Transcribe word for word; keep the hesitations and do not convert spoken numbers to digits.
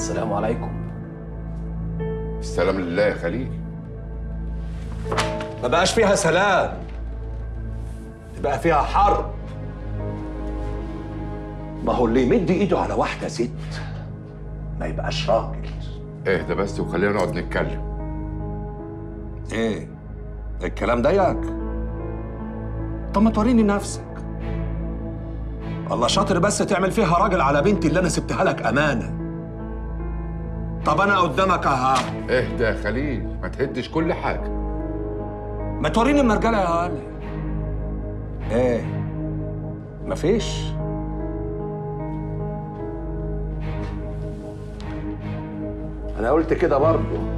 السلام عليكم. السلام لله يا خليل. ما بقاش فيها سلام، بقى فيها حرب. ما هو اللي يمد ايده على واحده ست ما يبقاش راجل. اهدى بس وخلينا نقعد نتكلم. ايه الكلام ضايقك؟ طب ما توريني نفسك. الله شاطر بس تعمل فيها راجل على بنتي اللي انا سبتها لك امانه. طب انا قدامك اها. اهدى يا خليل، ما تهدش كل حاجه. ما توريني المرجله يا هلا. ايه مفيش؟ انا قلت كده برضه.